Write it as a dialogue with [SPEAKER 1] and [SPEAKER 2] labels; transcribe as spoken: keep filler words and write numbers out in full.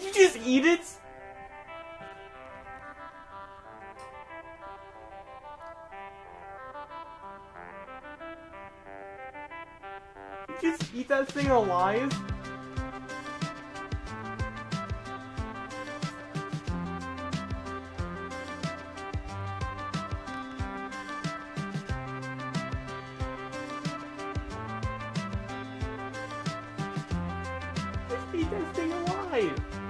[SPEAKER 1] you just eat it? You just eat that thing alive? Just eat that thing alive!